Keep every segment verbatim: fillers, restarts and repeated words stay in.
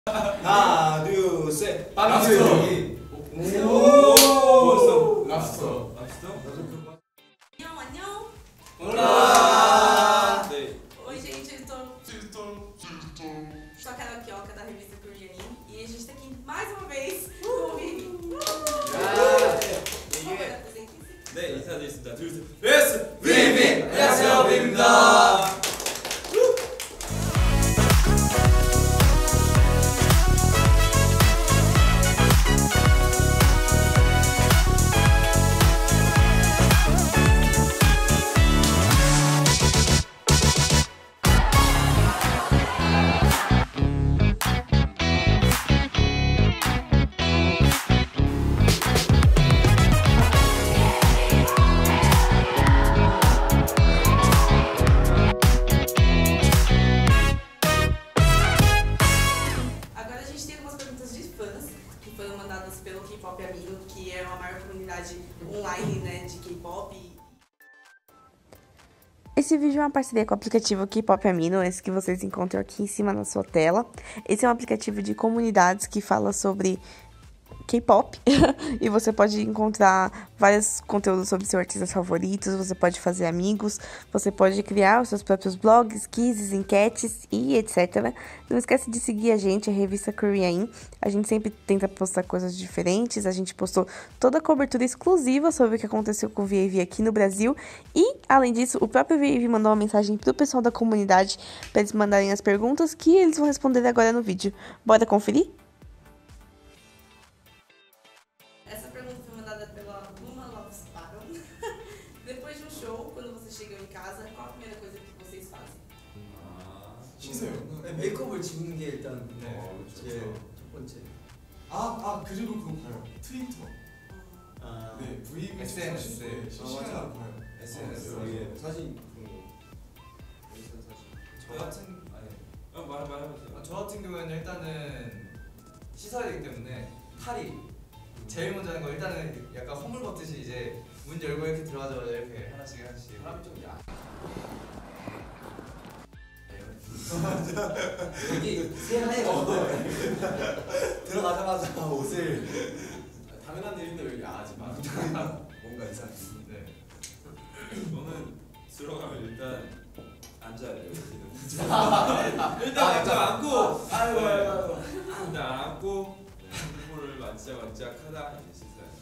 하나, 둘, 셋. 랍스터. 오. 랍스터. 랍스터? 안녕 안녕. Olá! Oi gente, eu estou sou a Carioca da revista Korean e a gente está aqui mais uma vez com o Vivi. 네, 인사드리겠습니다. 둘, 셋. 예스! 비비! 안녕하세요, 비비입니다. Pelo K-Pop Amigo, que é uma maior comunidade online, né, de K-pop. Esse vídeo é uma parceria com o aplicativo K-Pop Amino, esse que vocês encontram aqui em cima na sua tela. Esse é um aplicativo de comunidades que fala sobre K-pop e você pode encontrar vários conteúdos sobre seus artistas favoritos, você pode fazer amigos, você pode criar os seus próprios blogs, quizzes, enquetes e etcétera. Não esquece de seguir a gente, a revista Korean. A gente sempre tenta postar coisas diferentes, a gente postou toda a cobertura exclusiva sobre o que aconteceu com o V A V aqui no Brasil e, além disso, o próprio V A V mandou uma mensagem pro pessoal da comunidade para eles mandarem as perguntas que eles vão responder agora no vídeo. Bora conferir? Depois de um show, quando vocês chegam em casa, qual a primeira coisa que vocês fazem? 아, 씻어요. 네, 메이크업을 지우는 게 일단 네, 제 첫 번째. 아, 아 그리고 그거 봐요. 트위터. 아, 네, 브이앱 에스엔에스. 네, 실시간으로 봐요. 에스엔에스. 어, 예, 사진 그런 거. 인스타 사진. 저 같은 아니 어, 말 말해보세요. 저 같은 경우에는 일단은 씻어야 되기 때문에 탈이 제일 먼저 하는 거 일단은 약간 허물 벗듯이 이제 문 열고 이렇게 들어가자마자 이렇게 하나씩 하나씩 사람이 좀 야. 여기 새하얘가 들어가자마자 옷을 당연한 일인데 왜 야하지 마. 뭔가 이상해. 네. 저는 들어가면 일단 앉아야 돼요. 일단 일단 앉고, 아이고 아이고. 일단 앉고 핸드폰을 만지작만지작하다 이제 씻어요.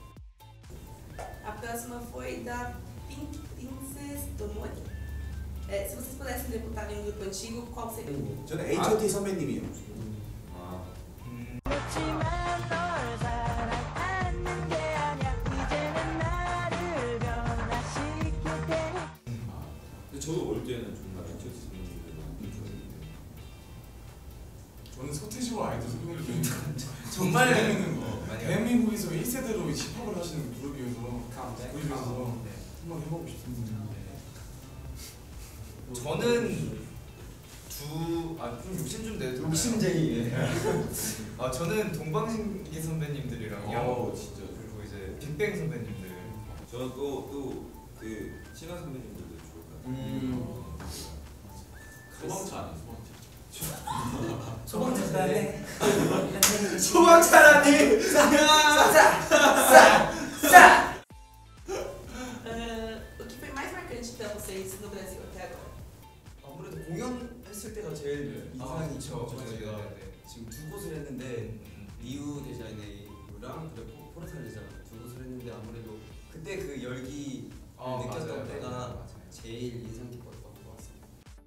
A próxima foi da Pink Princess Tomori. É, se vocês pudessem debutar em um grupo antigo, qual seria? 저는 에이치 오 티 선배님이요. 아, 음, 근데 저도 올 때는 정말 에이치오티 선배님들 저는 서태지와 아이들 소개를 좀 정말 재밌는 거. 많이 대한민국에서 일 세대로 힙합을 하시는 그룹이어서 그룹이어서 네. 한번 해보고 싶습니다. 저는 두아좀 욕심 좀 내도 욕심쟁이. 아 저는 동방신기 선배님들이랑요. 어, 진짜. 그리고 이제 빅뱅 선배님들. 저는 또또그 신화 선배님들도 좋을 것 같아요. 음. 소방차 아니에요? 소방차. 소방차라네. 소방차라니. Uh, o que foi mais marcante para vocês no Brasil até agora? 아무래도 공연했을 때가 제일 아, 인상이 그쵸. 깊죠. 네, 저희가 네, 네. 지금 두 곳을 했는데 리우 데자이네이랑 그리고 포르탈 데자이네 두 곳을 했는데 아무래도 그때 그 열기 어, 느꼈던 맞아요, 때가 맞아요, 맞아요. 제일 인상 깊었던 것 같습니다.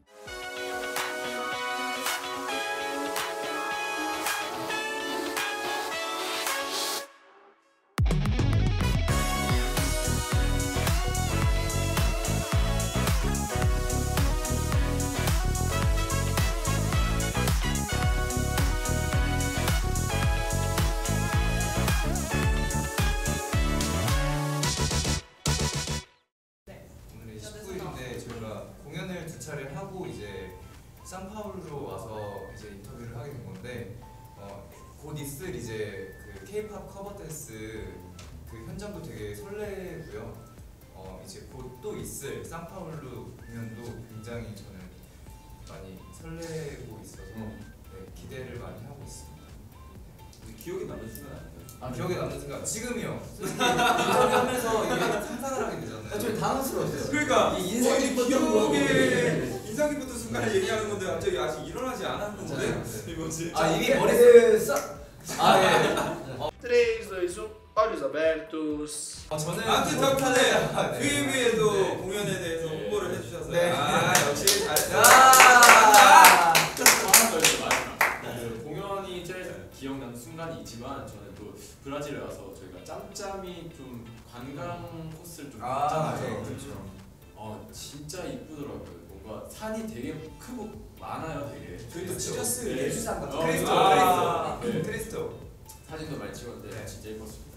오늘 십구 일인데 저희가 공연을 두 차례 하고 이제 상파울루로 와서 이제 인터뷰를 하게 된 건데 어, 곧 있을 이제 그 K-팝 커버 댄스 그 현장도 되게 설레고요. 어, 이제 곧 또 있을 상파울루 공연도 굉장히 저는 많이 설레고 있어서 네, 네, 기대를 많이 하고 있습니다. 기억에 남는 순간 아닌가요? 아, 기억에 남는 순간 지금이요. 인터뷰하면서 이게 상상을 하게 되잖아요. 좀 당황스러웠어요. 그러니까 이 인상 깊었던 기억에 인상 깊었던 순간을 얘기하는 건데 갑자기 아직 일어나지 않았는데 네. 이거지. 아 이미 머릿속에 아 예. três, dois, um, olhos abertos. 어, 저는 아무튼 뭐- 덕분에 네. 뮤비에도 네. 공연에 대해서 홍보를 해주셔서 네. 아 역시 잘했어. 아! 하나 더 있어요, 마지막. 그 공연이 제일 기억나는 순간이 있지만 저는 또 브라질에 와서 저희가 짬짬이 좀 관광 코스를 좀 아, 갔잖아요. 네, 그렇죠. 어 진짜 이쁘더라고요. 뭔가 산이 되게 크고 많아요, 되게. 저희 또 그래서- 지저스 네. 예술상 같은 어, 크리스토 아, 크리스토 네. 크리스토 사진도 많이 찍었는데 네. 진짜 예뻤습니다.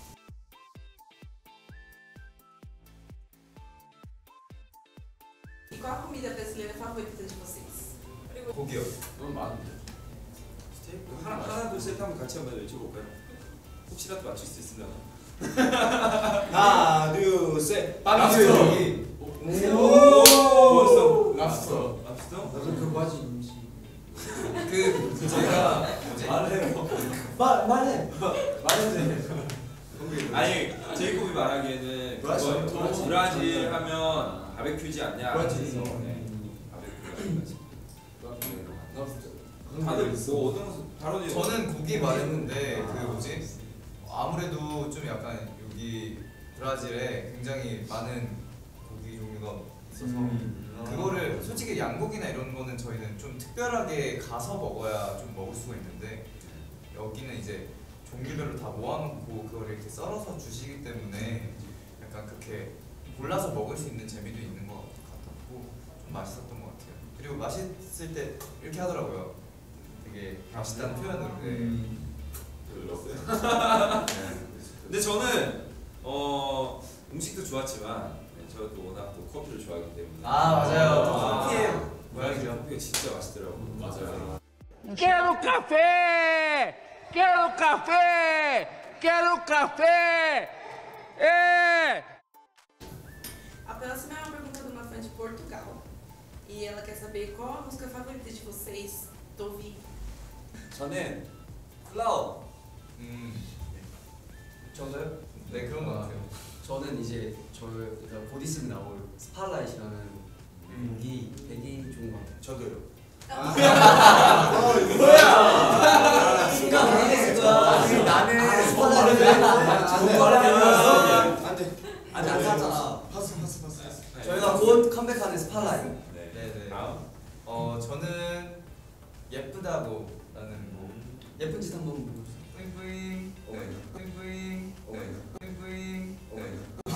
E qual a comida brasileira favorita de vocês? 고기요. 너무 많은데. 스테이크 하나 하나 둘 셋 하면 같이 한번 외쳐볼까요? 혹시라도 맞출 수 있으면. 하나, 둘, 셋. 랍스터. 고기. 오. 랍스터. 랍스터? 나도 그 바지 임시. 그 제가 뭐지? 말해요. 말 말해. 말해도 아니 제이콥이 말하기에는 브라질, 그거 브라질. 브라질 하면 바베큐지 않냐? 브라질이요. 그래서, 네. 바베큐. 돼. 다들 뭐 어떤 것을 다른 저는 고기 말했는데 그 뭐지? 아무래도 좀 약간 여기 브라질에 굉장히 많은 고기 종류가 있어서 그거를 솔직히 양고기나 이런 거는 저희는 좀 특별하게 가서 먹어야 좀 먹을 수가 있는데 여기는 이제 종류별로 다 모아놓고 그걸 이렇게 썰어서 주시기 때문에 약간 그렇게 골라서 먹을 수 있는 재미도 있는 것 같았고 좀 맛있었던 것 같아요. 그리고 맛있을 때 이렇게 하더라고요. 되게 맛있다는 표현으로. 네. 들었어요. 근데 저는 어 음식도 좋았지만 네, 저도 워낙 또 커피를 좋아하기 때문에 아 맞아요. 또 아, 커피의 모양이죠. 모양이죠. 커피가 진짜 맛있더라고요. 맞아요. Quero café! Quero café! Quero café! É! A próxima é uma pergunta de uma fã de Portugal. E ela quer saber qual a música favorita de vocês do ouvir. 저는 클라우. 음. 저도요? 네 그런 것 같아요. 저는 이제 저 그러니까 곧 있으면 나올 스팟라이트라는 곡이 되게 좋은 것 같아요. 저도요. 뭐야? 순간 당했을 거야. 나는 스팟라이트 안돼 안돼 안 샀잖아. 파스 파스 파스 파스. 저희가 곧 컴백하는 스팟라이트. 네. 네네. 다음. 어 저는 예쁘다고라는 곡. 예쁜 짓 한번 보여주세요. 뿌잉뿌잉. 네. 뿌잉뿌잉. 네. 뿌잉뿌잉. 네.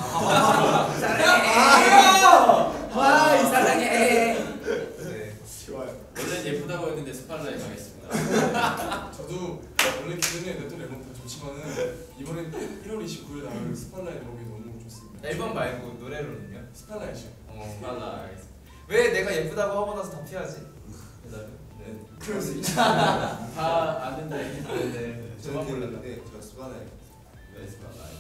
와이 사랑해. 네. 좋아요. 원래 예쁘다고 했는데 스팔라에 가겠습니다. 저도 원래 기존에 냈던 앨범 다 좋지만은 이번엔 일월 이십구일 나올 스팟라이트 앨범이 너무 좋습니다. 앨범 말고 노래로는요? 스팟라이트요. 어. 스팔라이. 왜 내가 예쁘다고 하고 나서 다 피하지? 네. 그럴 수 있죠. 다 아는데. 네. 저만 몰랐나? 저 스파나이. 네, 스팔라이.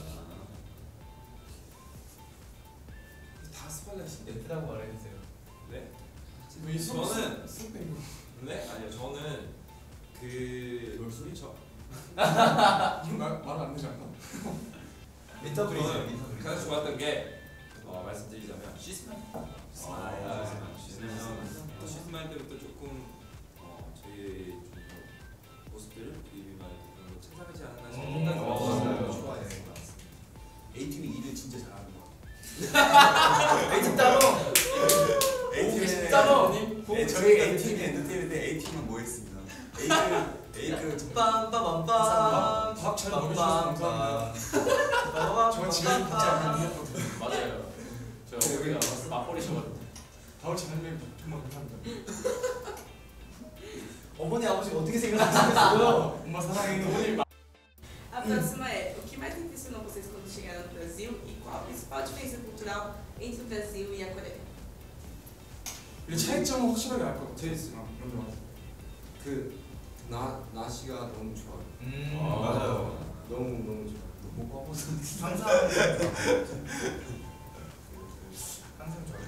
다 스파나이인데. 예쁘다고 말해주세요. 네. 이 속- 저는 속된 거. 네 아니요 저는 그 뭘 소리쳐? 말말안 되지 않나? 미터 브리즈. 저는 미터 브리즈. 가장 좋았던 게 어, 말씀드리자면 시스마인. 아, 시스마인. 또 시스마인 때부터 조금 어, 저희 좀 모습들을 리뷰만 그런 거 찾아가지 않았나 싶은 음, 생각이 맞아요. 들었어요. 좋아요. A팀이 일을 진짜 잘하는 것 같아. 에이팀 따로. A팀에 따로. 네, 저희 A팀이 엔터테인먼트 A팀은 뭐 했습니다. A팀 A팀은 빰빰빰빰. 밥잘 먹여주셔서 감사합니다. 저 지금 진짜 안 했거든요. 맞아요. 저 여기가 맞벌이셔가지고. 밥을 잘 먹여 정말 감사합니다. 어머니 아버지가 어떻게 생각하시겠어요? 엄마 사랑해. 오늘 A próxima é: o que mais impressionou vocês quando chegaram no Brasil e qual a principal diferença cultural entre o Brasil e a Coreia? 이 차이점은 확실하게 알 것 같아. 제이스. 어, 먼저 말해. 그나 나시가 너무 좋아요. 음 아. 맞아요. 너무 너무 좋아요. 못 가봐서. 항상 항상 좋아요.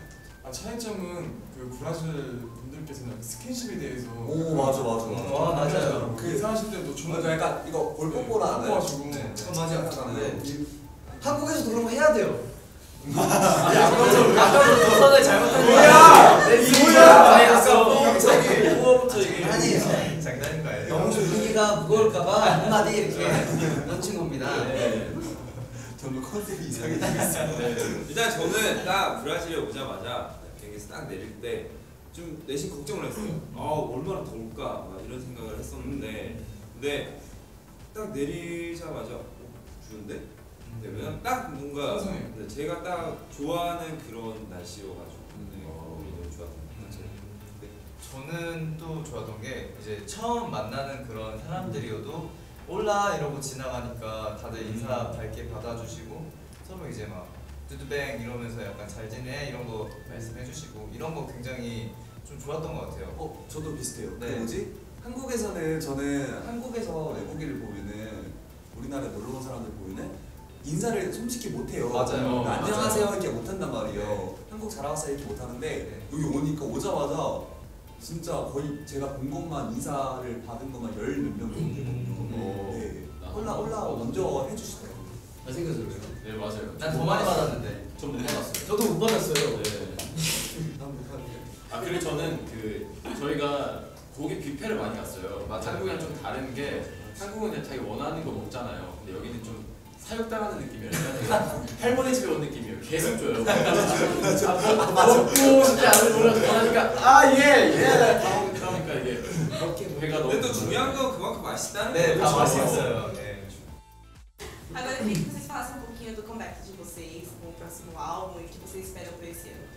아 차이점은 그 브라질 분들께서는 스킨십에 대해서 오 맞아 맞아. 와, 맞아요. 그 인사하실 때도 맞아 주문 약간 이거 볼뽀뽀라 하나요? 뽀뽀가지고 네, 네. 어, 맞아 약간 네. 이- 한국에서도 그런 거 해야 돼요. 아까부터 아까부터 선을 잘못한 뭐야? 내 뭐야? 아니 아까 갑자기 후어부터 이게 아니에요. 장난인 거예요. 너무 분위기가 무거울까봐 한마디 이렇게 던진 겁니다. 네. 점점 컨셉이 이상해지고 있어요. 네. 일단 저는 딱 브라질에 오자마자 비행기에서 딱 내릴 때 좀 내심 걱정을 했어요. 아 얼마나 더울까 막 이런 생각을 했었는데 근데 딱 내리자마자 어, 추운데? 되면 딱 뭔가 선선해요. 네, 제가 딱 좋아하는 그런 날씨여가지고 네, 너무 좋았던 것 같아요. 네. 저는 또 좋았던 게 이제 처음 만나는 그런 사람들이어도 올라 이러고 지나가니까 다들 인사 밝게 받아주시고 서로 이제 막 두두뱅 이러면서 약간 잘 지내 이런 거 말씀해주시고 이런 거 굉장히 좀 좋았던 것 같아요. 어 저도 비슷해요. 네. 그 뭐지? 한국에서는 저는 한국에서 외국인을 보면은 우리나라에 놀러 온 사람들 보면은 인사를 솔직히 못해요. 맞아요. 그 안녕하세요 맞아요. 이렇게 못한단 말이에요. 네. 한국 잘 왔어요 이렇게 못하는데 네. 여기 오니까 오자마자 진짜 거의 제가 본 것만 인사를 받은 것만 열 몇 명 정도 되거든요. 네. 올라 올라 먼저 해주시더라고요. 잘생겨서 그래요. 네 맞아요. 난 더 많이 받았는데. 전 못 받았어요. 저도 못 받았어요. 네. 아 그리고 저는 그 저희가 고기 뷔페를 많이 갔어요. 맞아요. 한국이랑 좀 다른 게 한국은 그냥 자기 원하는 거 먹잖아요. 근데 여기는 좀 사육당하는 느낌이에요. 그러니까 할머니 집에 온 느낌이에요. 계속 줘요. 아, 뭐, 먹고 싶지 않은 노래 하니까 아예예 그러니까 이게 배가 너무. 근데 또 중요한 건 그만큼 맛있다는 네, 거예요. 다 맛있어요. 네. Agora eu queria que vocês falassem um pouquinho do comeback de vocês com o próximo álbum e o que vocês esperam para esse ano.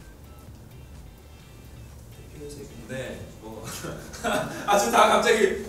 네. 뭐 아주 다 갑자기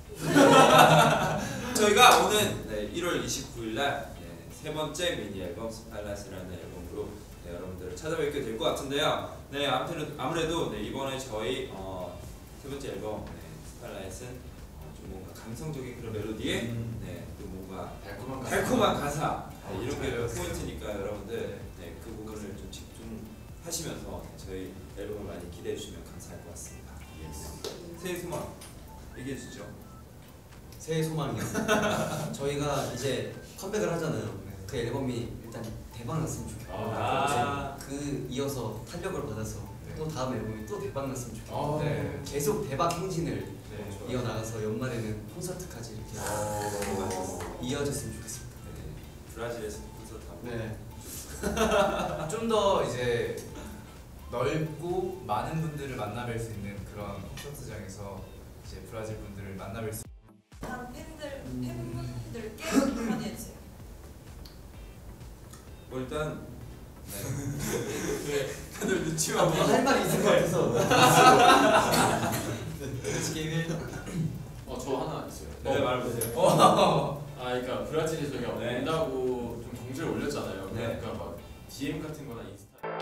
저희가 오는 네, 일월 이십구일 날 네, 세 번째 미니 앨범 스팔라이트라는 앨범으로 네, 여러분들을 찾아뵙게 될 것 같은데요. 네, 아무튼 아무래도 네, 이번에 저희 어, 세 번째 앨범 네, 스팔라이트는 어, 좀 뭔가 감성적인 그런 멜로디에 네, 또 뭔가 달콤한 가사. 달콤한 가사 네, 이런 게 맞아요. 포인트니까 여러분들 네, 그 부분을 좀 집중하시면서 저희 앨범을 많이 기대해 주시면 감사할 것 같습니다. 새해 소망 얘기해 주죠. 새해 소망이요. 저희가 이제 컴백을 하잖아요. 그 앨범이 일단 대박 났으면 좋겠고 아. 그 이어서 탄력을 받아서 네. 또 다음 앨범이 또 대박 났으면 좋겠고 아, 네. 계속 대박 행진을 네, 좋아요. 이어나가서 연말에는 콘서트까지 이렇게 이어졌으면 좋겠습니다. 네. 브라질에서 콘서트 하고. 네. 좀 더 이제 넓고 많은 분들을 만나뵐 수 있는 그런 콘서트장에서 이제 브라질 분들을 만나뵐 수 단 팬들 팬분들께 한마디 해주세요. 뭐 일단 네. 다들 눈치가 아, 뭐가 할 말이 있을 것 같아서. 어저 하나 있어요. 네, 말해보세요. 아 그러니까 브라질에 저희가 네. 온다고 좀 공지를 올렸잖아요. 네. 그러니까 막 디엠 같은 거나 인스타